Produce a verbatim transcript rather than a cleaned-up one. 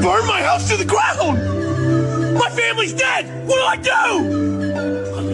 burn my house to the ground! My family's dead! What do I do?